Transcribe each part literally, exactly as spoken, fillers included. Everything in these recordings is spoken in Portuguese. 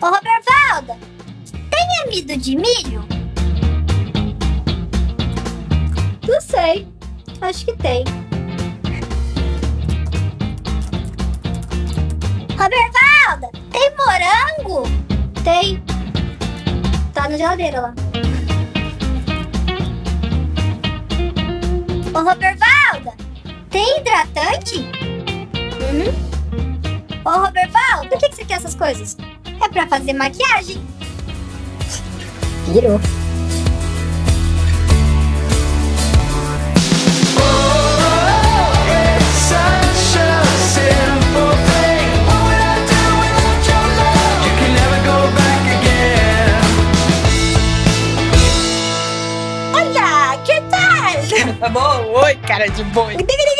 Ô, Robervalda, tem amido de milho? Não sei. Acho que tem. Robervalda, tem morango? Tem. Tá na geladeira lá. Ô, Robervalda, tem hidratante? Uhum. Ô, Robervalda, por que que você quer essas coisas? É pra fazer maquiagem. Virou. Olha, que tal? Tá bom? Oi, cara de boi.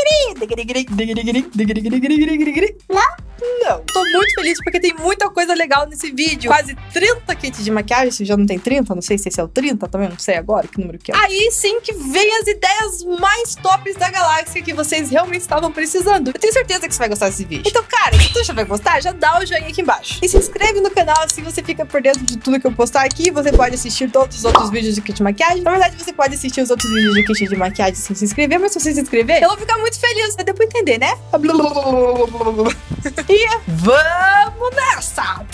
Não? Não. Tô muito feliz porque tem muita coisa legal nesse vídeo. Quase trinta kits de maquiagem. Se já não tem trinta, não sei se esse é o trinta, também não sei agora que número que é. Aí sim que vem as ideias mais tops da galáxia que vocês realmente estavam precisando. Eu tenho certeza que você vai gostar desse vídeo. Então, cara, se tu já vai gostar, já dá o joinha aqui embaixo. E se inscreve no canal, assim você fica por dentro de tudo que eu postar aqui. Você pode assistir todos os outros vídeos de kit de maquiagem. Na verdade, você pode assistir os outros vídeos de kit de maquiagem sem se inscrever, mas se você se inscrever, eu vou ficar muito feliz. Deu pra entender, né? E vamos nessa!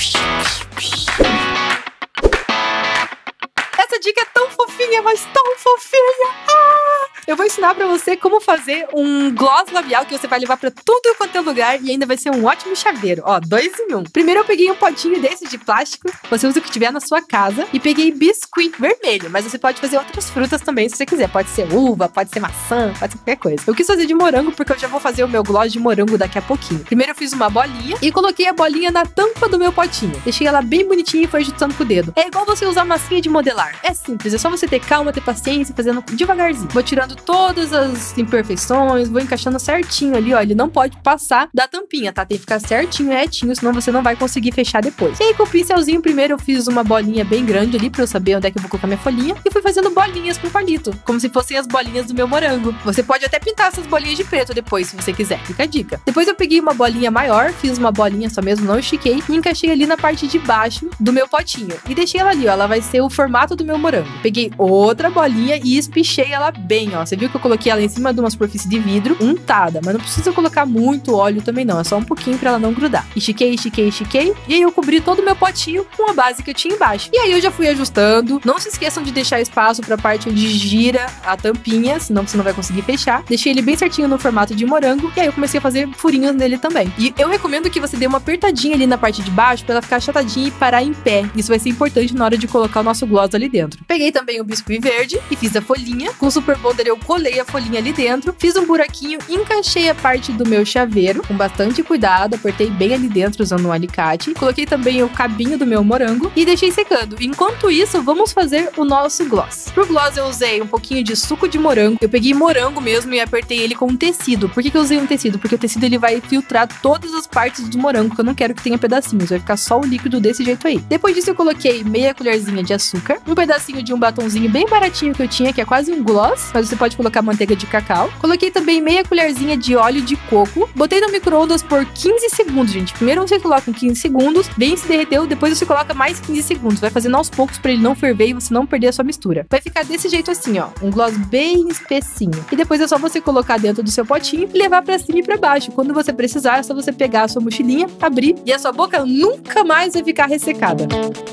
Essa dica é tão fofinha, mas tão fofinha! Ah! Eu vou ensinar pra você como fazer um gloss labial que você vai levar pra tudo quanto é lugar e ainda vai ser um ótimo chaveiro. Ó, dois em um. Primeiro eu peguei um potinho desse de plástico, você usa o que tiver na sua casa, e peguei biscuit vermelho, mas você pode fazer outras frutas também se você quiser. Pode ser uva, pode ser maçã, pode ser qualquer coisa. Eu quis fazer de morango porque eu já vou fazer o meu gloss de morango daqui a pouquinho. Primeiro eu fiz uma bolinha e coloquei a bolinha na tampa do meu potinho. Deixei ela bem bonitinha e foi ajustando com o dedo. É igual você usar massinha de modelar. É simples, é só você ter calma, ter paciência, fazendo devagarzinho. Vou tirando todas as imperfeições, vou encaixando certinho ali, ó. Ele não pode passar da tampinha, tá? Tem que ficar certinho, retinho, senão você não vai conseguir fechar depois. E aí, com o pincelzinho, primeiro eu fiz uma bolinha bem grande ali pra eu saber onde é que eu vou colocar minha folhinha. E fui fazendo bolinhas com palito, como se fossem as bolinhas do meu morango. Você pode até pintar essas bolinhas de preto depois, se você quiser. Fica a dica. Depois eu peguei uma bolinha maior, fiz uma bolinha só mesmo, não estiquei, e encaixei ali na parte de baixo do meu potinho. E deixei ela ali, ó. Ela vai ser o formato do meu morango. Peguei outra bolinha e espichei ela bem, ó. Você viu que eu coloquei ela em cima de uma superfície de vidro untada, mas não precisa colocar muito óleo também não, é só um pouquinho pra ela não grudar. Estiquei, estiquei, estiquei, e aí eu cobri todo o meu potinho com a base que eu tinha embaixo. E aí eu já fui ajustando. Não se esqueçam de deixar espaço pra parte onde gira a tampinha, senão você não vai conseguir fechar. Deixei ele bem certinho no formato de morango, e aí eu comecei a fazer furinhos nele também. E eu recomendo que você dê uma apertadinha ali na parte de baixo pra ela ficar achatadinha e parar em pé. Isso vai ser importante na hora de colocar o nosso gloss ali dentro. Peguei também o biscuit verde e fiz a folhinha. Com o super bonder eu colei a folhinha ali dentro, fiz um buraquinho, encaixei a parte do meu chaveiro com bastante cuidado, apertei bem ali dentro usando um alicate, coloquei também o cabinho do meu morango e deixei secando. Enquanto isso, vamos fazer o nosso gloss. Pro gloss eu usei um pouquinho de suco de morango, eu peguei morango mesmo e apertei ele com um tecido. Por que que eu usei um tecido? Porque o tecido ele vai filtrar todas as partes do morango, que eu não quero que tenha pedacinhos, vai ficar só o líquido desse jeito aí. Depois disso eu coloquei meia colherzinha de açúcar, um pedacinho de um batonzinho bem baratinho que eu tinha, que é quase um gloss, mas você pode colocar manteiga de cacau. Coloquei também meia colherzinha de óleo de coco. Botei no micro-ondas por quinze segundos, gente. Primeiro você coloca em quinze segundos, bem se derreteu, depois você coloca mais quinze segundos. Vai fazendo aos poucos pra ele não ferver e você não perder a sua mistura. Vai ficar desse jeito assim, ó. Um gloss bem espessinho. E depois é só você colocar dentro do seu potinho e levar pra cima e pra baixo. Quando você precisar, é só você pegar a sua mochilinha, abrir e a sua boca nunca mais vai ficar ressecada.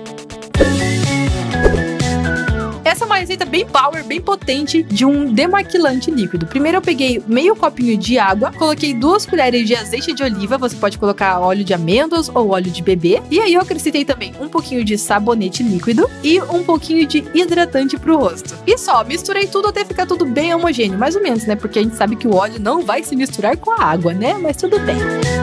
Essa é uma receita bem power, bem potente de um demaquilante líquido. Primeiro eu peguei meio copinho de água, coloquei duas colheres de azeite de oliva, você pode colocar óleo de amêndoas ou óleo de bebê. E aí eu acrescentei também um pouquinho de sabonete líquido e um pouquinho de hidratante pro rosto. E só, misturei tudo até ficar tudo bem homogêneo, mais ou menos, né? Porque a gente sabe que o óleo não vai se misturar com a água, né? Mas tudo bem.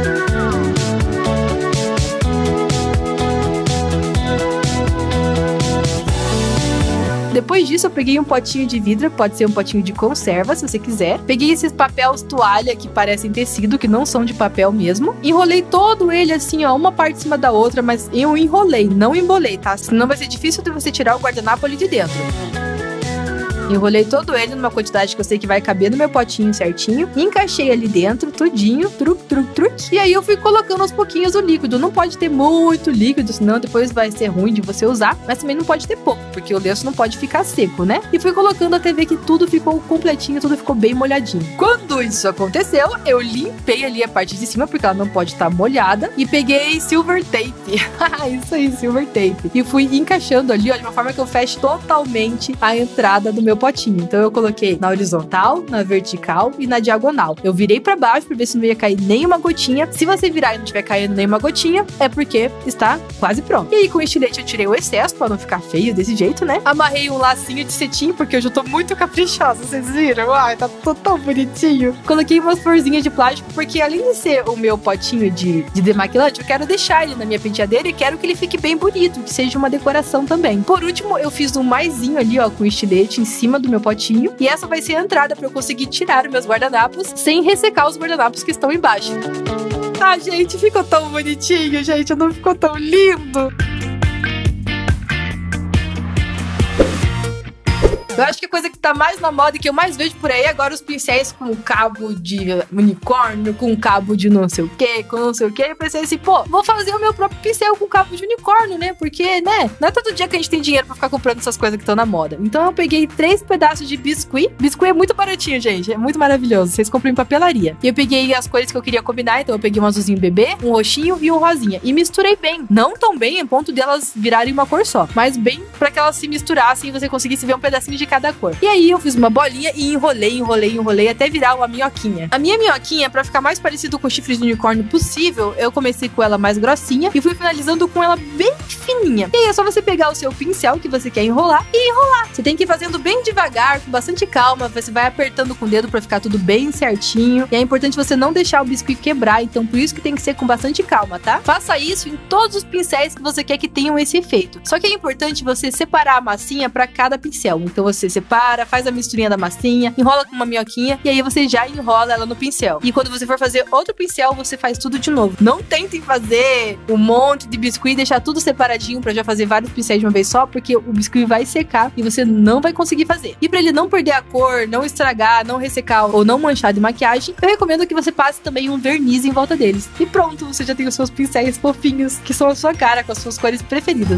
Depois disso eu peguei um potinho de vidro, pode ser um potinho de conserva, se você quiser. Peguei esses papéis toalha que parecem tecido, que não são de papel mesmo. Enrolei todo ele assim, ó, uma parte em cima da outra, mas eu enrolei, não embolei, tá? Senão vai ser difícil de você tirar o guardanapo ali de dentro. Enrolei todo ele numa quantidade que eu sei que vai caber no meu potinho certinho. Encaixei ali dentro, tudinho, truc, truc, truc. E aí eu fui colocando aos pouquinhos o líquido. Não pode ter muito líquido, senão depois vai ser ruim de você usar. Mas também não pode ter pouco, porque o lenço não pode ficar seco, né? E fui colocando até ver que tudo ficou completinho, tudo ficou bem molhadinho. Quando isso aconteceu, eu limpei ali a parte de cima, porque ela não pode estar molhada. E peguei silver tape. Isso aí, silver tape. E fui encaixando ali, ó, de uma forma que eu feche totalmente a entrada do meu potinho. Então eu coloquei na horizontal, na vertical e na diagonal. Eu virei pra baixo pra ver se não ia cair nenhuma gotinha. Se você virar e não tiver caindo nenhuma gotinha, é porque está quase pronto. E aí com o estilete eu tirei o excesso pra não ficar feio desse jeito, né? Amarrei um lacinho de cetim, porque hoje eu tô muito caprichosa, vocês viram? Ai, tá tão bonitinho. Coloquei umas florzinhas de plástico, porque além de ser o meu potinho de, de demaquilante, eu quero deixar ele na minha penteadeira e quero que ele fique bem bonito, que seja uma decoração também. Por último, eu fiz um maisinho ali, ó, com estilete em cima do meu potinho. E essa vai ser a entrada pra eu conseguir tirar os meus guardanapos sem ressecar os guardanapos que estão embaixo. Ah, gente, ficou tão bonitinho, gente. Não ficou tão lindo? Eu acho que a coisa que tá mais na moda e que eu mais vejo por aí é agora os pincéis com cabo de unicórnio, com cabo de não sei o que, com não sei o que. Eu pensei assim, pô, vou fazer o meu próprio pincel com cabo de unicórnio, né? Porque, né? Não é todo dia que a gente tem dinheiro pra ficar comprando essas coisas que estão na moda. Então eu peguei três pedaços de biscuit. Biscuit é muito baratinho, gente. É muito maravilhoso. Vocês compram em papelaria. E eu peguei as cores que eu queria combinar. Então eu peguei um azulzinho bebê, um roxinho e um rosinha. E misturei bem. Não tão bem, a ponto delas virarem uma cor só. Mas bem pra que elas se misturassem e você conseguisse ver um pedacinho de cada cor. E aí eu fiz uma bolinha e enrolei, enrolei, enrolei até virar uma minhoquinha. A minha minhoquinha, pra ficar mais parecido com o chifre de unicórnio possível, eu comecei com ela mais grossinha e fui finalizando com ela bem fininha. E aí é só você pegar o seu pincel que você quer enrolar e enrolar. Você tem que ir fazendo bem devagar, com bastante calma. Você vai apertando com o dedo pra ficar tudo bem certinho. E é importante você não deixar o biscuit quebrar, então por isso que tem que ser com bastante calma, tá? Faça isso em todos os pincéis que você quer que tenham esse efeito. Só que é importante você separar a massinha pra cada pincel. Então você separa Para, faz a misturinha da massinha, enrola com uma minhoquinha e aí você já enrola ela no pincel. E quando você for fazer outro pincel, você faz tudo de novo. Não tentem fazer um monte de biscuit e deixar tudo separadinho pra já fazer vários pincéis de uma vez só, porque o biscuit vai secar e você não vai conseguir fazer. E pra ele não perder a cor, não estragar, não ressecar ou não manchar de maquiagem, eu recomendo que você passe também um verniz em volta deles. E pronto, você já tem os seus pincéis fofinhos, que são a sua cara, com as suas cores preferidas.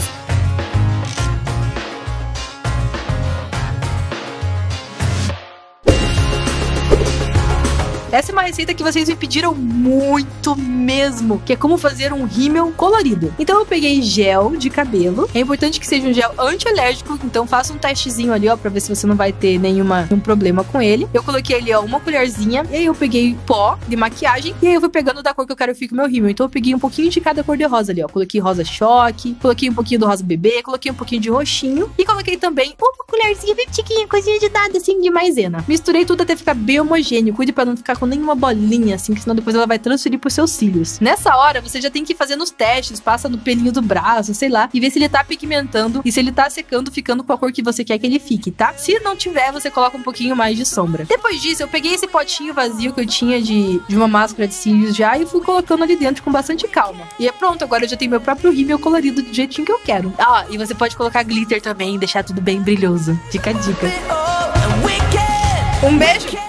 Essa é uma receita que vocês me pediram muito mesmo, que é como fazer um rímel colorido. Então eu peguei gel de cabelo. É importante que seja um gel anti-alérgico, então faça um testezinho ali, ó, pra ver se você não vai ter nenhuma, nenhum problema com ele. Eu coloquei ali, ó, uma colherzinha, e aí eu peguei pó de maquiagem, e aí eu fui pegando da cor que eu quero que fique o meu rímel. Então eu peguei um pouquinho de cada cor de rosa ali, ó. Coloquei rosa choque, coloquei um pouquinho do rosa bebê, coloquei um pouquinho de roxinho, e coloquei também uma colherzinha bem pequenininha, coisinha de nada, assim, de maisena. Misturei tudo até ficar bem homogêneo. Cuide pra não ficar com nenhuma bolinha, assim, que senão depois ela vai transferir pros seus cílios. Nessa hora, você já tem que ir fazendo os testes, passa no pelinho do braço, sei lá, e ver se ele tá pigmentando e se ele tá secando, ficando com a cor que você quer que ele fique, tá? Se não tiver, você coloca um pouquinho mais de sombra. Depois disso, eu peguei esse potinho vazio que eu tinha de, de uma máscara de cílios já e fui colocando ali dentro com bastante calma. E é pronto, agora eu já tenho meu próprio rímel colorido do jeitinho que eu quero. Ah, e você pode colocar glitter também e deixar tudo bem brilhoso. Fica a dica. Um beijo!